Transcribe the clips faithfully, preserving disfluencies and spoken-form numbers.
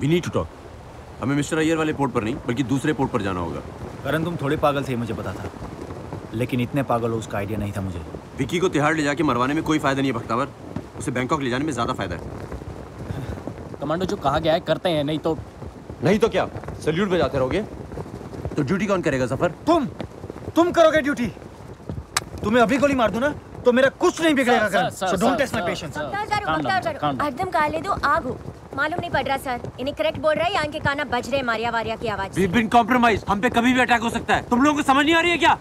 We need to talk. हमें mister Iyer वाले port पर नहीं बल्कि दूसरे पोर्ट पर जाना होगा। करण तुम थोड़े पागल थे, मुझे पता था, लेकिन इतने पागल हो उसका आइडिया नहीं था मुझे। विक्की को तिहाड़ ले जाके मरवाने में कोई फायदा नहीं है भक्तावर, उसे बैंकॉक ले जाने में ज्यादा फायदा है। कमांडो जो कहा गया है करते हैं, नहीं तो नहीं तो क्या सैल्यूट बजाते रहोगे? तो ड्यूटी कौन करेगा सफर? तुम तुम करोगे ड्यूटी। तुम्हें अभी गोली मार दूं ना तो मेरा कुछ नहीं बिगड़ेगा Karan. So don't test my patience. एकदम काले दो आग हो, मालूम नहीं पड़ रहा सर, इन्हें करेक्ट बोल रहा है या इनके काना बज रहे मारिया वारिया की आवाज। We've been compromised, हम पे कभी भी अटैक हो सकता है। तुम लोगों को समझ नहीं आ रही है क्या?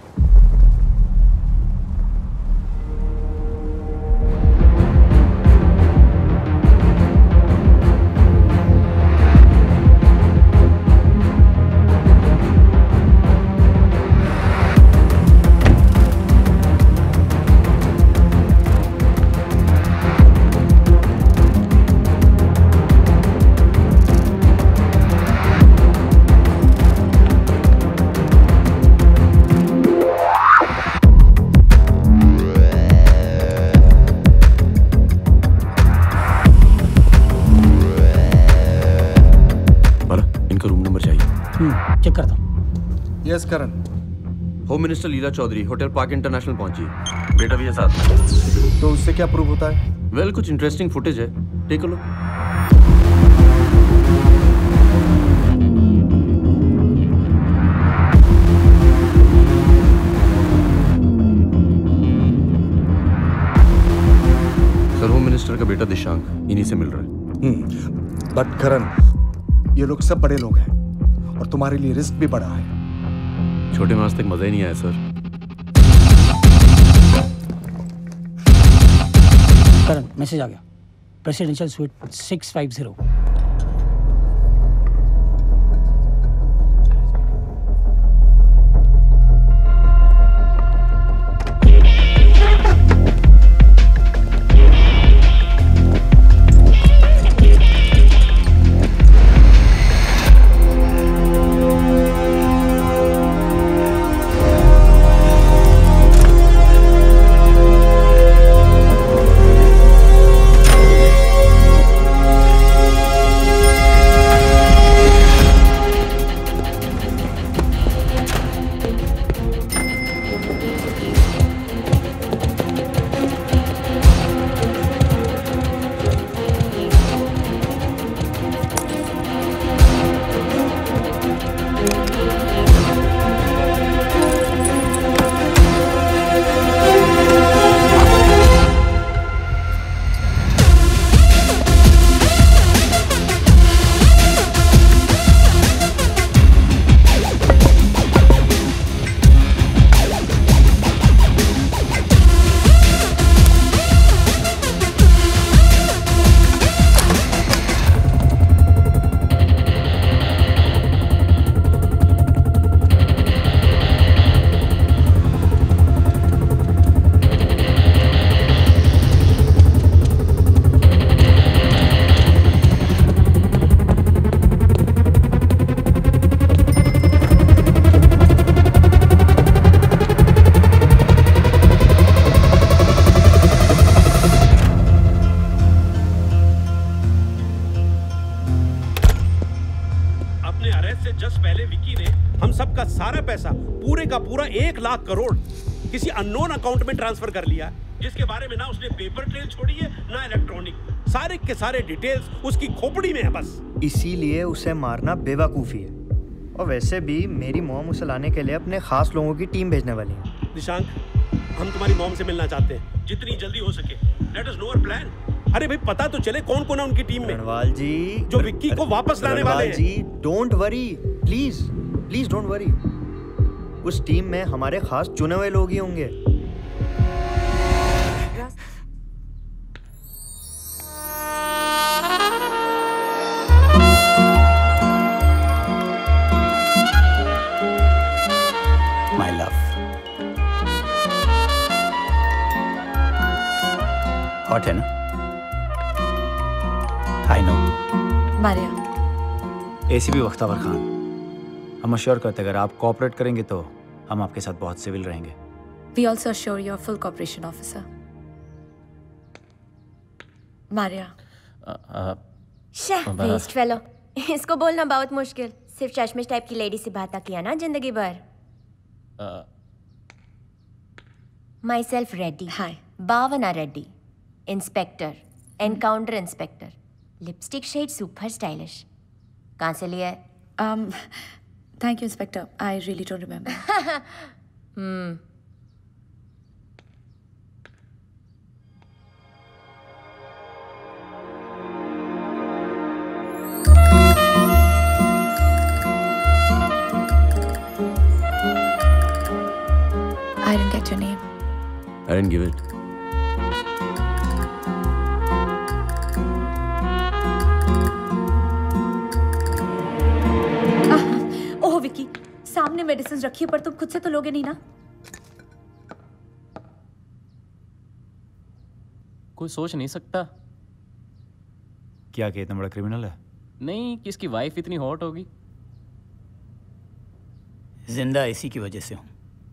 चेक करता हूँ। Yes Karan. Home minister Leela Chaudhary hotel park international पहुंची। बेटा भी है साथ। तो उससे क्या प्रूव होता है? वेल well, कुछ इंटरेस्टिंग फुटेज है, take a look. Sir home minister का बेटा दिशांक इन्हीं से मिल रहा है। बट करण, ये लोग सब बड़े लोग हैं और तुम्हारे लिए रिस्क भी बड़ा है। छोटे में आज तक मजा ही नहीं आया सर। करण मैसेज आ गया, presidential suite six five zero. Lakh crore किसी अननोन अकाउंट में ट्रांसफर कर लिया, जिसके बारे में ना उसने पेपर ट्रेल छोड़ी है ना इलेक्ट्रॉनिक। सारे के सारे डिटेल्स उसकी खोपड़ी में है बस। इसीलिए उसे मारना बेवकूफ़ी है। और वैसे भी मेरी मॉम उसे लाने के लिए अपने खास लोगों की टीम भेजने वाली है। निशांक, हम तुम्हारी मॉम से मिलना चाहते हैं, जितनी जल्दी हो सके। Let us know our plan. अरे भाई पता तो चले कौन कौन है उनकी टीम में। रणवाल जी, जो विक्की को वापस लाने वाले हैं। जी don't worry, please please don't worry. उस टीम में हमारे खास चुने हुए लोग ही होंगे। My love. Hot है ना? I know. Maria. ACP Bakhtawar Khan, हम अश्योर करते अगर आप कोऑपरेट करेंगे तो हम आपके साथ बहुत सिविल रहेंगे। We also assure your full cooperation, officer. Maria. uh, uh, Sheh, waste fellow. इसको बोलना बहुत मुश्किल। सिर्फ चश्मिश टाइप की लेडी से बात किया ना जिंदगी भर। Myself Reddy. Hi. Bhavana Reddy, inspector, encounter inspector. Lipstick shade super stylish. कहाँ से लिया है? um, Thank you, Inspector. I really don't remember. Hmm. I didn't get your name. I didn't give it. ओह विकी, सामने मेडिसिन रखी है पर तुम खुद से तो लोगे नहीं ना? कोई सोच नहीं सकता। क्या कि इतना बड़ा क्रिमिनल है? नहीं कि इसकी वाइफ इतनी हॉट होगी। जिंदा इसी की वजह से हूं,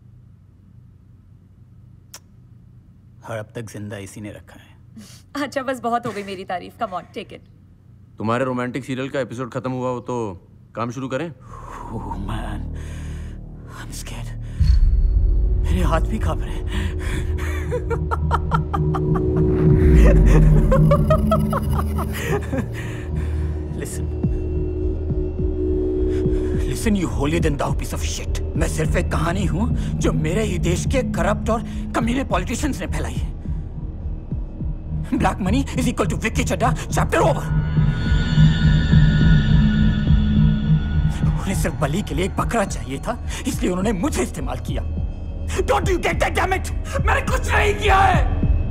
और अब तक जिंदा इसी ने रखा है। अच्छा बस बहुत हो गई मेरी तारीफ। Come on, take it. तुम्हारे रोमांटिक सीरियल का एपिसोड खत्म हुआ हो तो काम शुरू करें? Oh man, I am scared. मेरे हाथ भी कांप रहे हैं। Listen, listen you holier than thou piece of shit. मैं सिर्फ एक कहानी हूं जो मेरे ही देश के करप्ट और कमीने पॉलिटिशियंस ने फैलाई है। Black money is equal to Vicky Chadha, chapter over. उन्हें सिर्फ बलि के लिए एक बकरा चाहिए था, इसलिए उन्होंने मुझे इस्तेमाल किया। Don't you get that, damn it? मैंने कुछ नहीं किया है।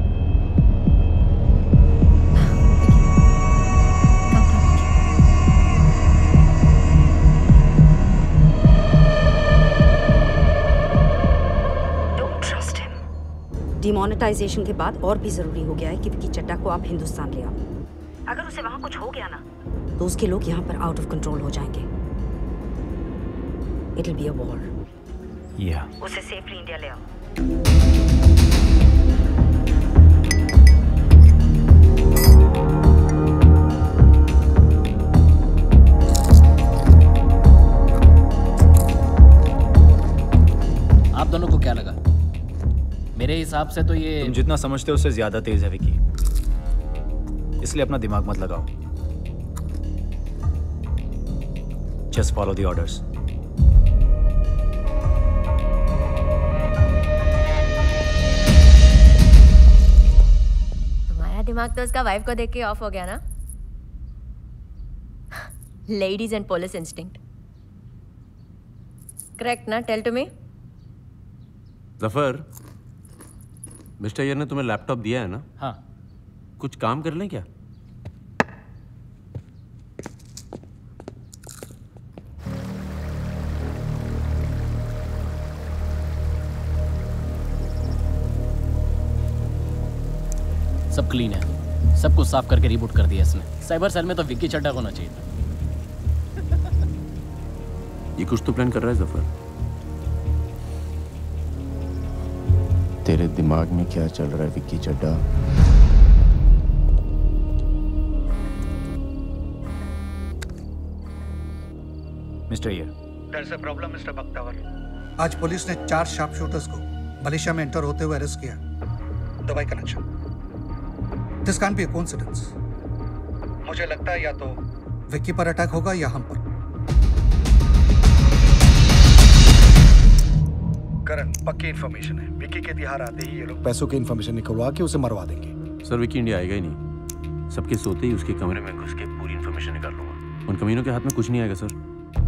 Don't trust him. डिमोनेटाइजेशन के बाद और भी जरूरी हो गया है कि विक्की चड्ढा को आप हिंदुस्तान ले आओ। अगर उसे वहां कुछ हो गया ना, तो उसके लोग यहाँ पर आउट ऑफ कंट्रोल हो जाएंगे। It'll be a war. Yeah. उसे सेफली इंडिया ले आओ। आप दोनों को क्या लगा? मेरे हिसाब से तो ये तुम जितना समझते हो उससे ज्यादा तेज है विकी, इसलिए अपना दिमाग मत लगाओ। Just follow the orders. दिमाग तो उसका वाइफ को देख के ऑफ हो गया ना। Ladies and police instinct. Correct ना? Tell to me. Zafar, mister Iyer ने तुम्हें लैपटॉप दिया है ना? हाँ। कुछ काम कर लें क्या? सब क्लीन है, सब कुछ साफ करके रिबूट कर दिया इसने। साइबर सेल में तो विक्की चड्ढा होना चाहिए था। ये कुछ तो प्लान कर रहा है जफर। तेरे दिमाग में क्या चल रहा है Vicky Chadha? Mister Iyer, There's a problem, mister Bakhtawar. आज पुलिस ने चार शार्प शूटर्स को मलेशिया में एंटर होते हुए अरेस्ट किया। Dubai connection. This can't be a coincidence. मुझे लगता है या तो विक्की पर अटैक होगा या हम पर। करण, पक्की इन्फॉर्मेशन है। विक्की के तिहार आते ही ये लोग पैसों की इन्फॉर्मेशन निकलवा के उसे मरवा देंगे। सर विक्की इंडिया आएगा ही नहीं। सबके सोते ही उसके कमरे में घुस के पूरी इन्फॉर्मेशन निकाल लूंगा। उन कमीनों के हाथ में कुछ नहीं आएगा sir.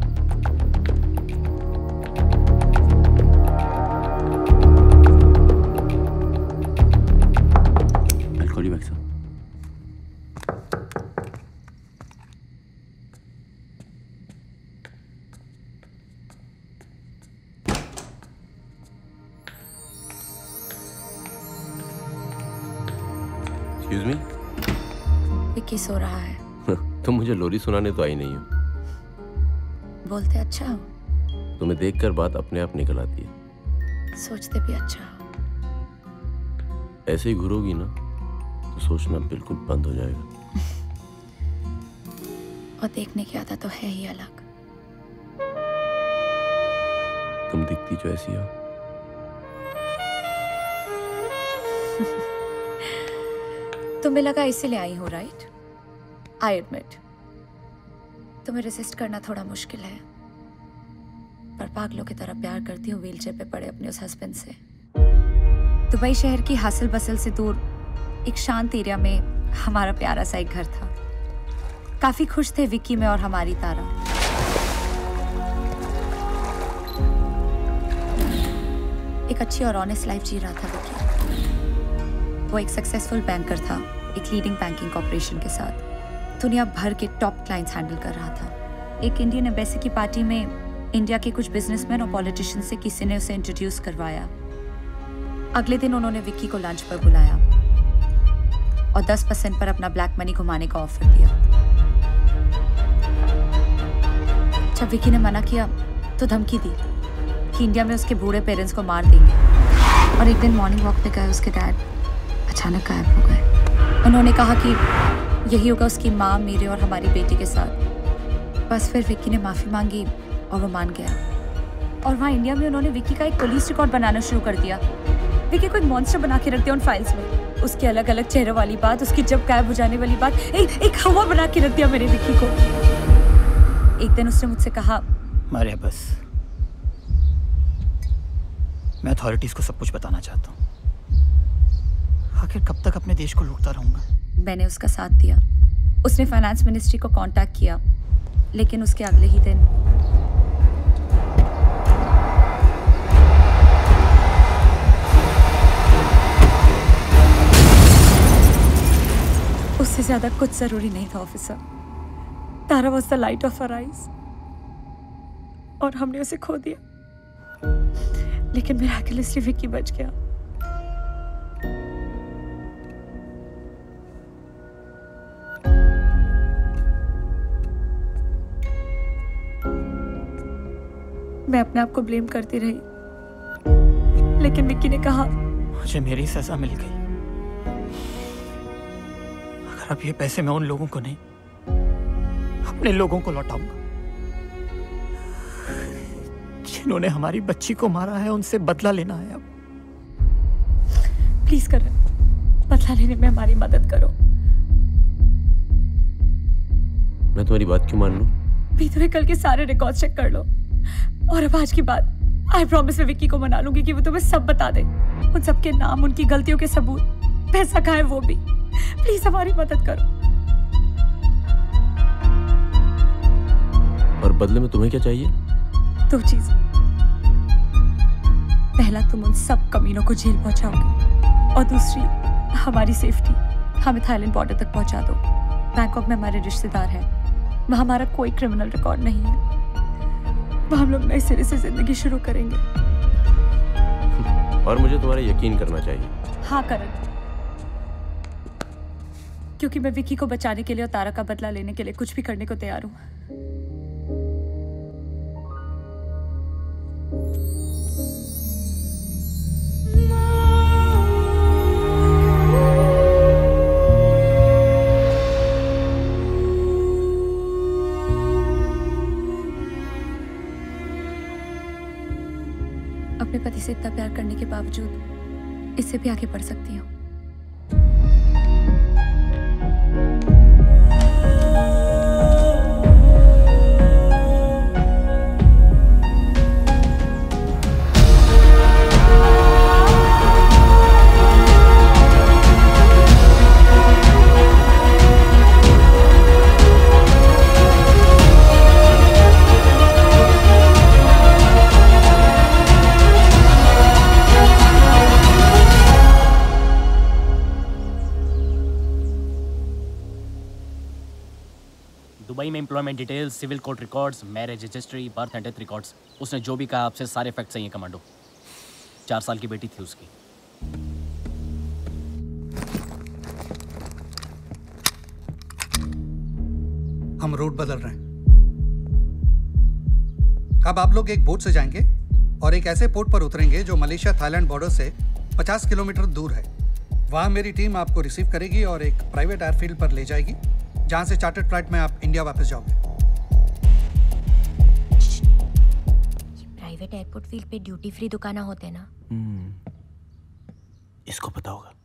I'll call you back, sir. Excuse me? Vicky सो रहा है। तुम मुझे लोरी सुनाने तो आई नहीं हो। बोलते अच्छा हो, तुम्हें देखकर बात अपने आप निकल आती है। सोचते भी अच्छा हो। ऐसे ही घूरोगी ना तो सोचना बिल्कुल बंद हो जाएगा। और देखने की आदत तो है ही अलग। तुम दिखती जो ऐसी हो। तुम्हें लगा इसीलिए आई हूँ, राइट? आई एडमिट तुम्हें रेसिस्ट करना थोड़ा मुश्किल है, पर पागलों की तरह प्यार करती हूँ व्हीलचेयर पे पड़े अपने उस हस्बैंड से। दुबई शहर की हासिल बसल से दूर एक शांत एरिया में हमारा प्यारा सा एक घर था। काफी खुश थे विक्की में और हमारी तारा। एक अच्छी और ऑनेस्ट लाइफ जी रहा था विक्की। वो एक सक्सेसफुल बैंकर था, एक लीडिंग बैंकिंग कॉर्पोरेशन के साथ दुनिया भर के टॉप क्लाइंट्स हैंडल कर रहा था। एक इंडियन एम्बेसी की पार्टी में इंडिया के कुछ बिजनेसमैन और पॉलिटिशियन से किसी ने उसे इंट्रोड्यूस करवाया। अगले दिन उन्होंने विक्की को लंच पर बुलाया और दस परसेंट पर अपना ब्लैक मनी घुमाने का ऑफर दिया। जब विक्की ने मना किया तो धमकी दी कि इंडिया में उसके बूढ़े पेरेंट्स को मार देंगे। और एक दिन मॉर्निंग वॉक पे गए उसके डैड अचानक गायब हो गए। उन्होंने कहा कि यही होगा उसकी माँ, मेरे और हमारी बेटी के साथ। बस फिर विक्की ने माफ़ी मांगी और वो मान गया। और वहाँ इंडिया में उन्होंने विक्की का एक पुलिस रिकॉर्ड बनाना शुरू कर दिया। विक्की को एक मॉन्स्टर बना के रख दिया उन फाइल्स में। उसके अलग अलग चेहरों वाली बात, उसकी जब गायब हो जाने वाली बात, एक एक हवा बना के रख दिया मेरे विक्की को। एक दिन उसने मुझसे कहा, मारिया बस, मैं अथॉरिटीज को सब कुछ बताना चाहता हूँ। आखिर कब तक अपने देश को लूटता रहूंगा? मैंने उसका साथ दिया। उसने फाइनेंस मिनिस्ट्री को कांटेक्ट किया, लेकिन उसके अगले ही दिन उससे ज्यादा कुछ जरूरी नहीं था officer. Tara was the light of our eyes और हमने उसे खो दिया। लेकिन मिराकलसली विक्की बच गया। मैं अपने आप को ब्लेम करती रही, लेकिन विक्की ने कहा मुझे मेरी सजा मिल गई। अगर अब ये पैसे मैं उन लोगों को नहीं, अपने लोगों को लौटाऊंगा जिन्होंने हमारी बच्ची को मारा है। उनसे बदला लेना है अब। प्लीज करण, बदला लेने में हमारी मदद करो। मैं तुम्हारी बात क्यों मान लूं? बीते कल के सारे रिकॉर्ड चेक कर लो और अब आज की बात आई प्रॉमिस मैं विक्की को मना लूंगी कि वो तुम्हें सब बता दे। उन सबके नाम, उनकी गलतियों के सबूत, पैसा कहाँ है वो भी। प्लीज हमारी मदद करो। और बदले में तुम्हें क्या चाहिए? दो चीजें। पहला, तुम उन सब कमीनों को जेल पहुंचाओगे और दूसरी, हमारी सेफ्टी। हमें थाईलैंड बॉर्डर तक पहुंचा दो। बैंकॉक में हमारे रिश्तेदार हैं, वहां हमारा कोई क्रिमिनल रिकॉर्ड नहीं है। वहां हम लोग नए सिरे से जिंदगी शुरू करेंगे। और मुझे तुम्हारा यकीन करना चाहिए। हाँ करण, क्योंकि मैं विक्की को बचाने के लिए और तारा का बदला लेने के लिए कुछ भी करने को तैयार हूँ। अपने पति से इतना प्यार करने के बावजूद इससे भी आगे बढ़ सकती हूँ। दुबई में employment details, civil court records, marriage registry, birth and death records. उसने जो भी कहा आपसे सारे फैक्ट सही हैं कमांडो। चार साल की बेटी थी उसकी। हम रूट बदल रहे हैं। अब आप लोग एक बोट से जाएंगे और एक ऐसे पोर्ट पर उतरेंगे जो मलेशिया थाईलैंड बॉर्डर से पचास किलोमीटर दूर है। वहां मेरी टीम आपको रिसीव करेगी और एक प्राइवेट एयरफील्ड पर ले जाएगी, जहां से चार्टर्ड फ्लाइट में आप इंडिया वापस जाओगे। प्राइवेट एयरपोर्ट फील्ड पे ड्यूटी फ्री दुकाना होते हैं ना। हम्म, इसको पता होगा।